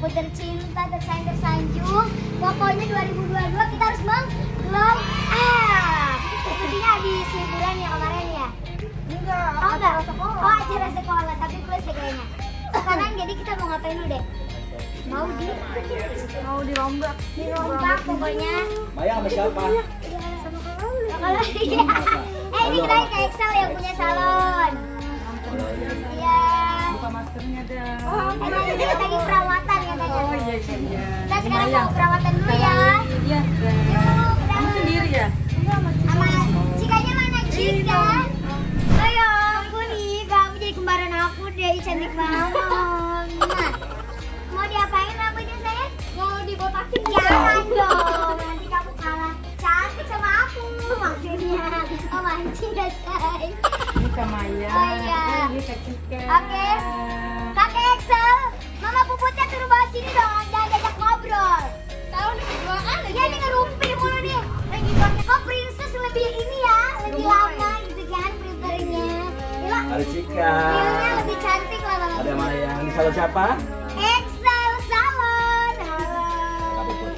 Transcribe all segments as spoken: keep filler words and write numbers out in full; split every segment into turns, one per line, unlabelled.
aku tercinta, tersayang, tersanjung. Pokoknya dua ribu dua puluh dua kita harus meng-glow up. Sepertinya habis liburan ya kemarin ya?
Enggak,
Oh enggak?
sekolah.
Oh acara sekolah, tapi plus deh kayaknya. Sekarang jadi kita mau ngapain dulu deh? Mau di
Mau dirombak.
dirombak pokoknya.
Maya sama siapa?
Kalau iya. Eh ini kita ke Excel yang punya salon. Iya.
Buka maskernya dah.
Eh tadi kita lagi perawatan katanya.
Oh iya iya.
Kita sekarang mau perawatan dulu ya.
Iya.
Yuk,
Kamu sendiri ya?
sama Cikanya mana Cika? Ayo, aku nih, kamu jadi kembaran aku deh, cantik banget. Nah, mau diapain rambutnya saya? Mau dibotakin? Jangan dong, nanti kamu kalah cantik sama aku maksudnya. Oh mancing gak say?
Ini Kak Maya.
Oh iya.
Ini Kak Cika.
Oke. Kakek Excel, Mama Puputnya turun bawah sini dong, jangan diajak ngobrol. Tahu nih berduaan aja. Ya ini ngerumpi mulu nih. Lagi pakai kok princess lebih ini ya, lebih lama gitu kan prefernya. Gila.
Ada Cika.
Feelnya lebih cantik lah Mama.
Ada Maya. Ini salon siapa?
Excel Salon. Halo.
Apa Put?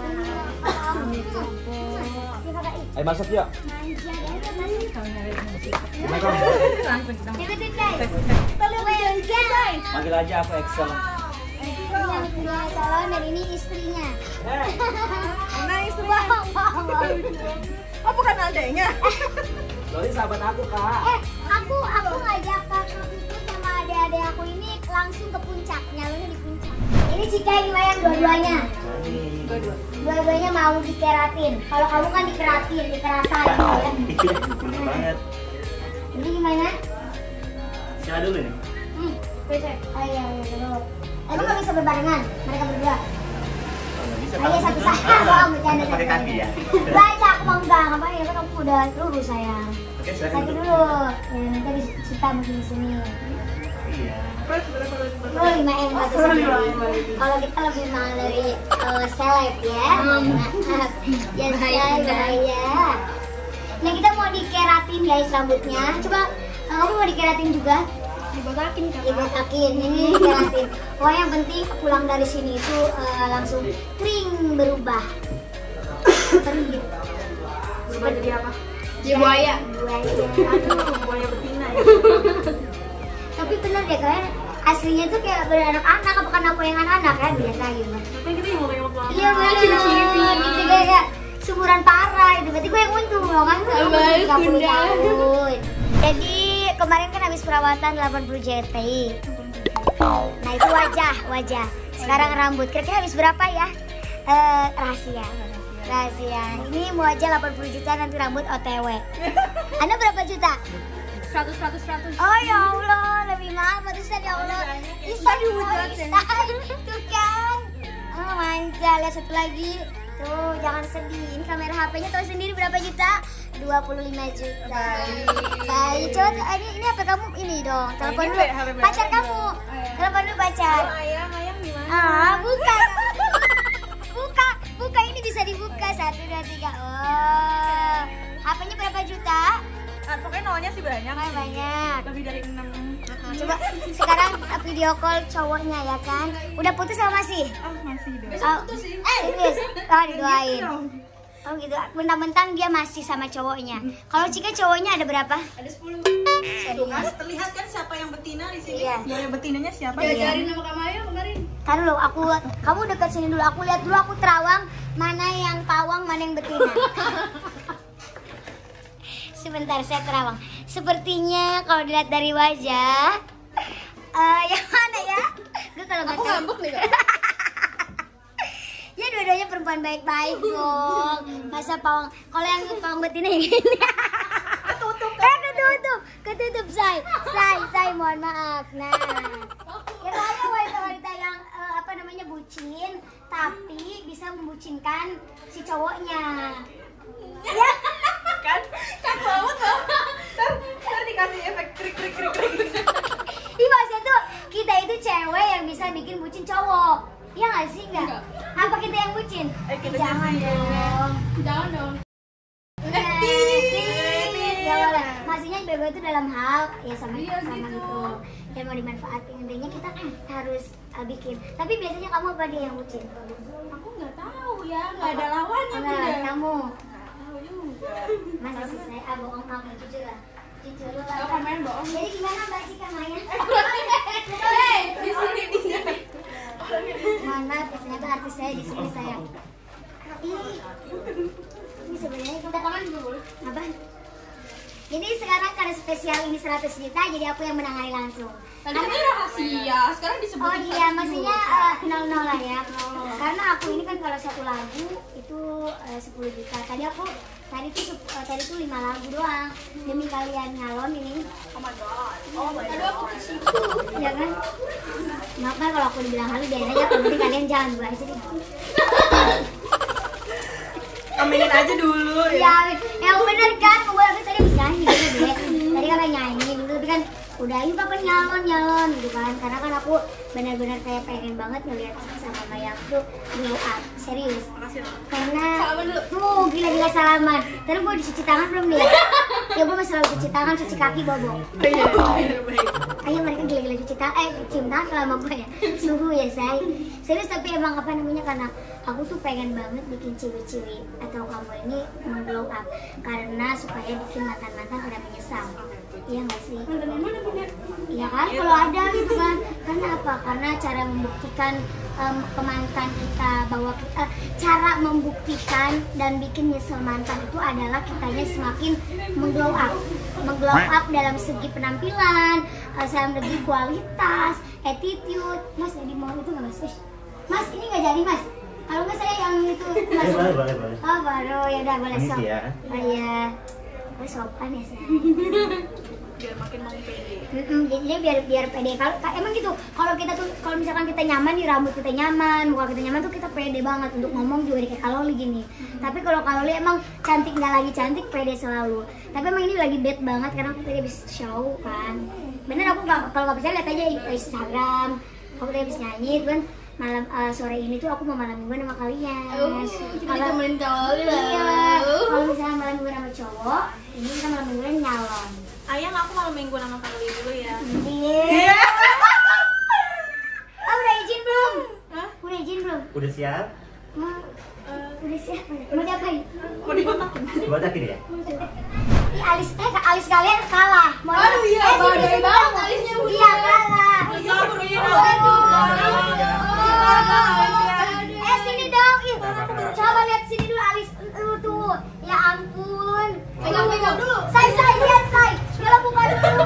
Ini apa? Ya kakak ih.
Ayo masuk yuk.
Manja ya, masuk.
Gimana kamu?
Langsung kita.
Ikutin guys. Welcome.
Panggil aja aku Excel.
Ini yang punya salon dan ini istrinya.
Eh,
Mana istri?
Wow, wow, wow.
Oh bukan adanya.
lo ini sahabat aku kak.
Eh, aku aku ngajak kakak itu sama adik-adik aku ini langsung ke puncak, nyalurnya di puncak. Ini Cika ini Mayang dua-duanya. Dua-duanya mau dikeratin. Kalau kamu kan dikeratin, dikeratan gitu ya.
Bener banget.
Ini gimana?
Siapa dulu nih?
Hmm, beda. Oh iya, iya dulu. Emang nggak bisa berbarengan? Mereka berdua.
Oh, nggak bisa.
Oh iya satu saja, bohong bercanda satu
Pakai kaki ya.
Baca aku mau enggak, ngapain? Kan kamu udah lurus sayang.
Oke, silakan
Kaki
duduk.
dulu. Ya, nanti habis kita mungkin di sini.
Iya.
Oh, lima M batu sendiri. Kalau kita lebih mahal dari uh, seleb ya. Maaf. Ya saya. Nah kita mau dikeratin guys rambutnya. Coba uh, kamu mau dikeratin juga? Dibotakin kan? Dibotakin. Ini dikeratin. Oh yang penting pulang dari sini itu uh, langsung kering berubah. Kering.
Berubah jadi apa?
Jadi buaya. Buaya.
Aduh, buaya betina ya.
Tapi bener deh kalian aslinya tuh kayak beranak-anak, apa karena aku yang anak-anak kan biasa gitu.
Kan kita yang mau kayak lama.
Iya bener, gitu kayak sumuran parah itu. Berarti gue yang untung loh kan sama tiga puluh tahun. Jadi kemarin kan habis perawatan delapan puluh J T. Nah itu wajah, wajah. Sekarang rambut. Kira-kira habis berapa ya? Eh rahasia. Rahasia. Ini mau aja delapan puluh juta, nanti rambut O T W. Anda berapa juta?
seratus seratus seratus.
Oh ya Allah, lebih mahal pantesan ya Allah. Bisa diwujud, tuh kan. Oh manja, lihat satu lagi. Tuh, jangan sedih. Ini kamera H P-nya tahu sendiri berapa juta? dua puluh lima juta. Baik, coba ini ini H P kamu ini dong. Telepon dulu pacar kamu. Telepon dulu pacar.
Ayang, ayang gimana?
Ah, buka. Buka, buka ini bisa dibuka. Satu, dua, tiga. Oh. H P-nya berapa juta?
Ah, pokoknya nolnya sih banyak.
Oh, banyak.
Lebih dari enam.
Coba sekarang video call cowoknya ya kan. Udah putus sama masih?
Ah, masih dong.
Oh, eh, serius? Oh, didoain. Oh gitu. Mentang-mentang dia masih sama cowoknya. Kalau Cika cowoknya ada berapa?
Ada sepuluh.
Tuh
kan terlihat kan siapa yang betina di sini?
Iya.
Buaya betinanya siapa?
Diajarin
sama Kak Maya kemarin.
Kan lo, aku kamu dekat sini dulu. Aku lihat dulu aku terawang mana yang pawang, mana yang betina. Sebentar saya terawang. Sepertinya kalau dilihat dari wajah, uh, yang mana ya? Gue kalau nggak tahu.
Ngambek nih Kak.
Ya dua-duanya perempuan baik-baik dong. Masa pawang? Kalau yang pawang betina yang ini.
Ketutup.
Eh ketutup, ketutup say, say, say. Mohon maaf. Nah, ya saya wanita-wanita yang uh, apa namanya bucin, tapi bisa membucinkan si cowoknya. Ya.
Kan? Kan banget loh. Ntar, ntar dikasih efek krik krik krik krik.
Ih maksudnya tuh kita itu cewek yang bisa bikin bucin cowok. Iya nggak sih nggak? Apa kita yang bucin?
Eh, kita
Jangan
sih.
dong.
Jangan dong.
Eh, tit, ya boleh. Maksudnya bego itu dalam hal ya sama
Iya,
sama
gitu.
gitu. dan mau dimanfaatin. Intinya kita harus uh, bikin. Tapi biasanya kamu apa dia yang bucin?
Aku nggak tahu ya, nggak ada lawannya
Enggak,
Bunda.
kamu.
Nggak tahu juga.
Masa sih saya ah, bohong kamu jujur lah. Jujur lu
Nggak
lah.
komen bohong.
Jadi gimana Mbak Cika Maya?
Hei, di sini di sini.
Mohon maaf, ternyata artis saya di sini saya. Ih, ini sebenarnya kita
Komen dulu.
apa? Jadi sekarang karena spesial ini seratus juta, jadi aku yang menangani langsung.
Tadi kan rahasia, sekarang disebut.
Oh iya, maksudnya eh, nol nol lah ya. Karena aku ini kan kalau satu lagu itu eh, sepuluh juta. Tadi aku tadi tuh sep- eh, tadi tuh lima lagu doang. Demi kalian ngalon ini.
Oh my god. Oh my god. Aduh aku ke situ.
Ya kan? Maaf kan kalau aku dibilang halu biarin aja, kalau penting kalian jangan gue aja deh.
Aminin aja dulu
Ya, yang bener kan, gue habis tadi bisa nyanyi gitu deh. Tadi kan kayak nyanyi gitu, tapi kan udah yuk kapan nyalon nyalon gitu kan. Karena kan aku benar-benar kayak pengen banget ngeliat sama Maya tuh glow up, serius.
Makasih loh.
Karena
Salaman dulu.
tuh gila-gila salaman. Terus gue dicuci tangan belum nih? Ya gue masih selalu cuci tangan, cuci kaki bobo.
Iya, baik.
Ayo mereka gila-gila cuci tangan, eh cium tangan kalau sama gue ya. Suhu ya say. Serius tapi emang apa namanya karena aku tuh pengen banget bikin ciwi-ciwi atau kamu ini glow up karena supaya bikin mantan-mantan pada menyesal. Iya nggak sih?
Mantan mana Bunda?
Iya kan kalau ada gitu kan. Karena apa? Karena cara membuktikan em, ke mantan kita bahwa kita cara membuktikan dan bikin nyesel mantan itu adalah kitanya semakin mengglow up, mengglow up dalam segi penampilan, eh, dalam segi kualitas, attitude. Mas jadi mau itu nggak mas? Ih, Mas ini nggak jadi mas? Kalau nggak saya yang itu mas.
Eh, boleh, boleh, boleh.
Oh baru ya udah boleh
Ini
sok.
sih ya.
Oh iya. Oh sopan ya sayang.
Biar makin mau pede.
Mm-mm, jadi biar biar pede. Kalau ka- emang gitu. Kalau kita tuh kalau misalkan kita nyaman di rambut kita nyaman, muka kita nyaman tuh kita pede banget untuk ngomong juga kayak Kaloli gini. Tapi kalau Kaloli emang cantik nggak lagi cantik pede selalu. Tapi emang ini lagi bad banget karena aku tadi habis show kan. Bener aku nggak kalau nggak percaya lihat aja di Instagram. Aku tadi habis nyanyi kan malam eh, sore ini tuh aku mau malam mingguan sama kalian.
Kita temenin cowok
Iya, kalau misalnya malam mingguan sama cowok, ini kita malam mingguan nyalon.
Ayang aku malam minggu sama Karoli dulu ya.
Iya. Oh, udah izin belum?
Hah?
Udah izin belum?
Udah siap?
Mau,
Eh,
udah siap? Mau diapain?
mau dibotakin?
Dibotakin ya?
Ih, alis, eh alis kalian kalah. Mau
Aduh, iya,
eh, sini,
badai
sini,
banget
sini.
alisnya, Bunda.
Iya, kalah.
Iya, Bunda.
Eh, sini dong. Ih, coba lihat sini dulu alis lu tuh. Ya ampun.
Pegang-pegang dulu.
Say, say, lihat, say. Kalau buka dulu.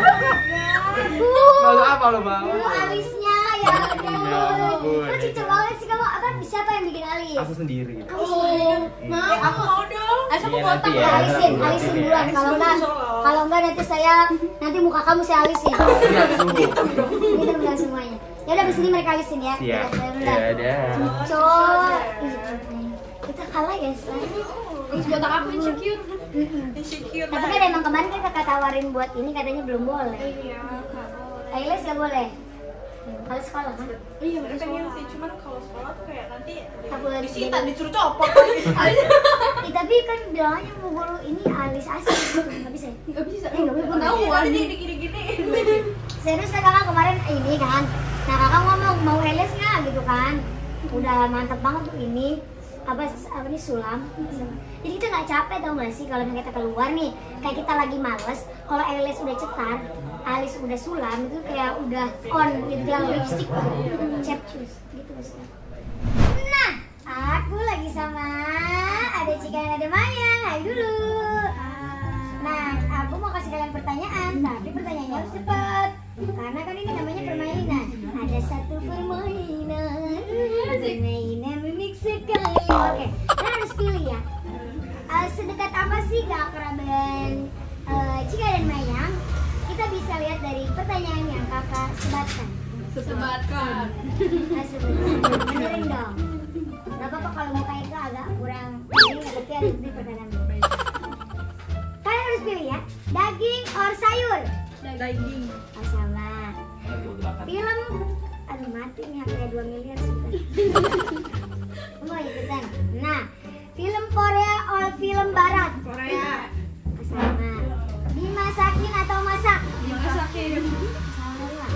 Malu apa lo mau?
Lu alisnya ya ampun.
Ya ampun.
Lu cincin banget sih kamu. Apa siapa yang bikin alis?
Aku sendiri.
Kamu sendiri.
Mau, aku mau dong. Eh, aku
Iya,
botak.
nanti ya.
Alisin, alisin duluan. Kalau enggak, kalau enggak nanti saya nanti muka kamu saya alisin.
Siap dulu.
Ini bilang semuanya. Ya udah di sini mereka alisin ya.
Siap.
Kita dulu
Ya
dah.
udah.
Cocok. Kita kalah ya, Shay.
Terus botak aku insecure.
Mm-mm.
Insecure.
Tapi kan emang kemarin kita kata tawarin buat ini katanya belum boleh.
Iya.
Ailes ya boleh. Kalau sekolah kan?
Iya, mereka pengen sih, cuman kalau sekolah tuh kayak nanti
Aku lagi
disita,
jadi-
disuruh copot lagi.
Eh, tapi kan bilangnya bu guru ini alis asli, nggak bisa. ya?
Nggak bisa.
Eh, nggak boleh,
Nggak tahu,
nggak
ada
bisa.
dia gini-gini.
Serius kan kakak kemarin ini kan, nah kakak ngomong mau Ailes nggak gitu kan, udah mantep banget tuh ini apa apa nih sulam. Jadi kita nggak capek tau nggak sih kalau misalnya kita keluar nih, kayak kita lagi males, kalau Ailes udah cetar, alis udah sulam itu kayak udah on gitu yang lipstick, capcus gitu maksudnya. Nah, aku lagi sama ada Cika dan ada Maya. Hai dulu. Nah, aku mau kasih kalian pertanyaan, tapi pertanyaannya harus cepat. Karena kan ini namanya permainan. Ada satu permainan. Permainan unik sekali. Oke, kalian harus pilih ya. Eh, sedekat apa sih keakraban eh, Cika dan Maya? Kita bisa lihat dari pertanyaan yang kakak sebatkan.
Sebatkan.
Nah, sebenarnya benerin dong. Gak apa-apa kalau muka itu agak kurang ini, tapi harus di pertanyaan. Kalian harus pilih ya, daging or sayur.
Daging.
Oh, sama. Film, aduh mati nih harganya dua miliar sudah. Mau ikutan. Nah, film Korea or film Barat?
Korea.
Oh, sama. Dimasakin atau masak?
Dimasakin.
Salah.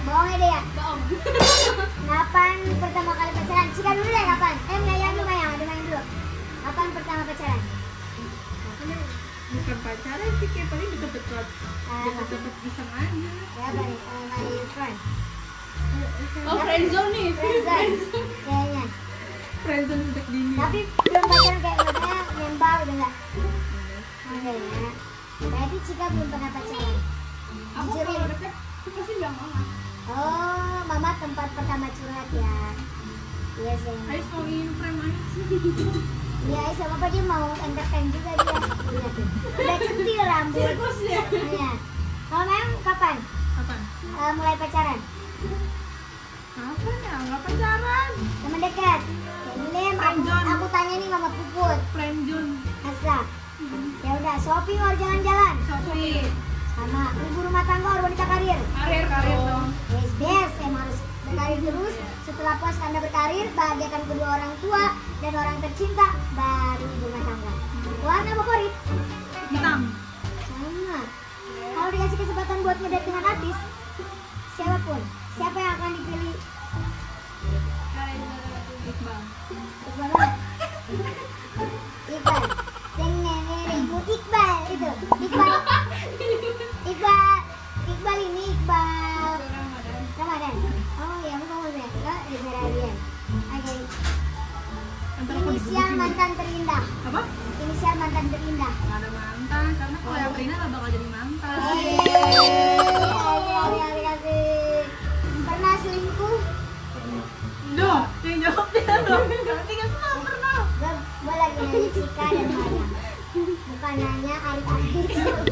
Bohongnya deh ya.
Bohong.
Kapan pertama kali pacaran? Cika dulu deh kapan? Eh Mayang dulu Mayang, ada Mayang dulu. Kapan pertama pacaran?
Bukan pacaran sih, kayak paling deket-deket.
Ah,
Deket-deket iseng aja.
siapa nih? Oh, my friend.
Oh, friendzone nih.
Friendzone. Kayaknya.
Friendzone sejak dini.
Tapi belum pacaran kayak maksudnya nembak udah enggak? Oke ya. Berarti Cika belum pernah pacaran.
Aku
Jujur
kalau
ya.
deket, aku pasti bilang mama.
Oh, mama tempat pertama curhat ya. Iya sih.
Ais mau ingin frame Ais.
Iya, sama apa dia mau entertain juga dia. Iya tuh. Udah centil rambut.
Sirkus ya.
Iya. Kalau Mayang kapan?
Kapan?
Eh, mulai pacaran?
Kapan ya? Nggak pacaran.
Teman dekat. Kayak gini, aku,
Friendzone.
aku tanya nih Mama Puput.
Friendzone.
Asa. Ya udah, shopping or jalan-jalan?
Shopee.
Sama ibu rumah tangga or wanita karir?
Karir karir dong.
Yes, best. Emang harus berkarir terus. Setelah puas Anda berkarir, bahagiakan kedua orang tua dan orang tercinta, baru ibu rumah tangga. Warna favorit?
Hitam.
Sama. Kalau dikasih kesempatan buat ngedate dengan artis, siapapun, siapa yang akan dipilih?
Iqbal.
Iqbal mana? Iqbal. Yang nenekmu Iqbal itu. Iqbal. Iqbal. Iqbal ini Iqbal.
Ramadan.
Ramadan. Oh ya, aku tahu ya. Enggak, Reza Radian. Oke.
Antara aku
Inisial
digebukin.
mantan terindah.
Apa?
Inisial mantan terindah.
Nggak ada mantan, karena kalau yang Rina nggak bakal jadi mantan.
Terima kasih. Pernah selingkuh?
Pernah.
Duh, yang jawab dia dong. Berarti kan aku nggak pernah.
Gue, gue lagi nanya Cika dan Maya. Bukan nanya Ari-Ari.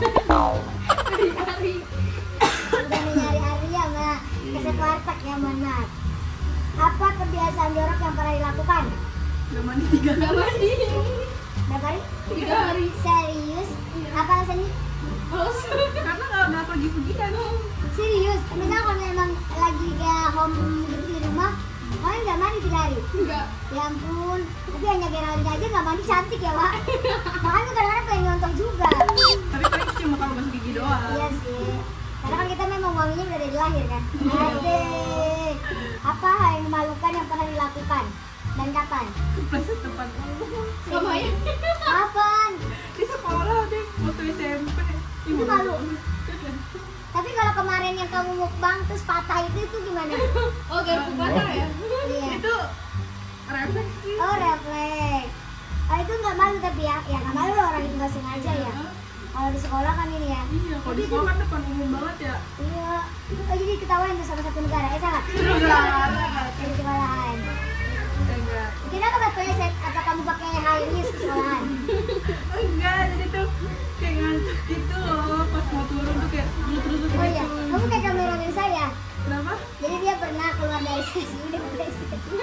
Hari-hari.
Udah nyari Ari ya, Mbak. Keset warteg ya, mohon maaf. Apa kebiasaan jorok yang pernah dilakukan?
Nggak mandi tiga Nggak mandi.
Berapa hari?
Tiga hari.
Serius? Apa alasannya?
Terus, karena nggak nggak pergi-pergi kan.
Serius? Misalnya kalau memang lagi kayak home gitu di rumah, kalian nggak mandi tiga hari?
Enggak.
Ya ampun, tapi hanya Geraldine aja nggak mandi cantik ya, Pak. Makanya kadang-kadang pengen nonton juga.
Tapi paling cuma kalau masuk gigi doang.
Iya sih. Karena kan kita memang wanginya udah dari lahir kan. Asik. Apa hal yang memalukan yang pernah dilakukan? Dan kapan?
Kepleset depan.
Sama ya? Kapan?
Di sekolah deh, waktu S M P.
Itu malu. Tapi kalau kemarin yang kamu mukbang terus patah itu itu gimana?
Oh, garpu patah ya?
Iya.
Itu refleks sih.
Oh, refleks. Oh, itu nggak malu tapi ya, ya nggak malu loh orang itu nggak sengaja ya. Kalau di sekolah kan ini ya.
Iya, kalau
Tapi
di
itu,
sekolah kan depan umum banget ya.
iya. Oh, jadi ketahuan tuh sama satu negara. Eh salah.
Enggak.
Di sekolahan.
Enggak.
Kenapa nggak pakai set? Apa kamu pakai high heels ke sekolahan?
Enggak, jadi tuh kayak ngantuk gitu loh. Pas mau turun tuh kayak terus-terus gitu.
Oh iya, kamu kayak kameramen saya.
Kenapa?
Jadi dia pernah keluar dari sesi udah mulai sesi.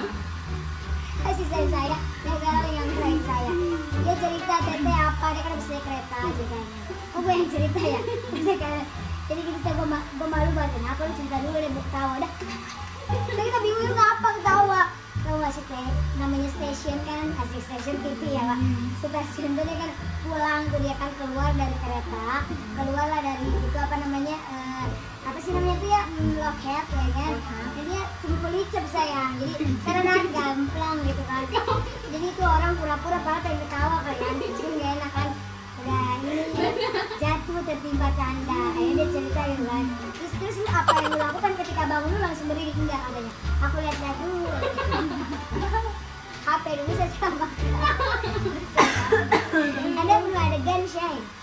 Asisten saya, yang sekarang yang selain saya. Dia cerita tete apa, dia kan habis naik kereta ceritanya. Oh gue yang cerita ya. Bisa kayak, jadi gitu tuh gue, ma gue malu banget. Kenapa lu cerita dulu deh buat ketawa dah. Tapi kita bingung itu apa ketawa. Tahu gak sih kayak namanya station kan, asik station T V ya Pak. Stasiun tuh dia kan pulang tuh dia kan keluar dari kereta, keluarlah dari itu apa namanya eh, apa sih namanya tuh ya mm, loket ya kan. Jadi dia kumpul licep sayang. Jadi karena gamplang gitu kan. Jadi itu orang pura-pura padahal pengen ketawa kan, cuma gak enak kan. Udah ini jatuh tertimpa tanda. Akhirnya dia cerita gitu kan. Terus terus lu apa yang lu lakukan ketika bangun lu langsung berdiri enggak katanya. Aku lihat-lihat dulu. H P dulu saya sama. Anda belum ada gun shine.